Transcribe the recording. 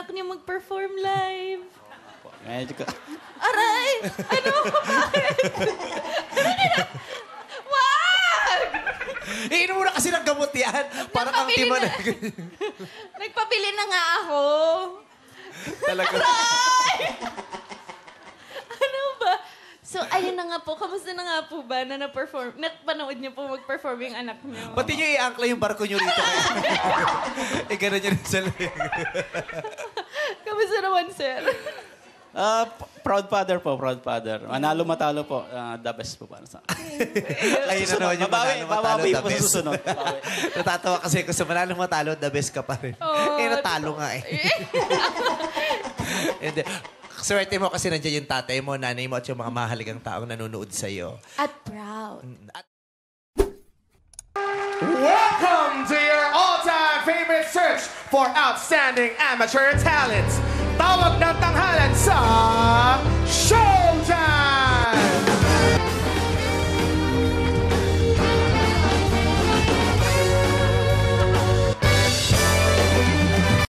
anak niyo mag-perform live. Medyo ka. Aray! Ano? Bakit? Wag! Iinom mo na kasi ng gamot yan. Parang ang tima na. Nagpabili na nga ako. Talaga. Aray! Ano ba? So, ayun na nga po. Kamusta na nga po ba na na-perform? Napanood niyo po mag-perform yung anak niyo? Pati nyo i-angkla yung barko nyo rito. Gano'n nyo rin sa leg. Kamusta naman, sir? Proud father po, proud father. Manalo matalo po, the best po para sa akin. Kayo na naman yung manalo matalo, babawi the po sa best. susunod. Natatawa kasi kung sa manalo matalo, the best ka pa rin. Natalo nga eh. Hindi. Swerte mo kasi nandiyan yung tatay mo, nanay mo at yung mga mahalagang taong nanonood sa'yo. At proud. Welcome to your all-time favorite search for outstanding amateur talents. Tawag na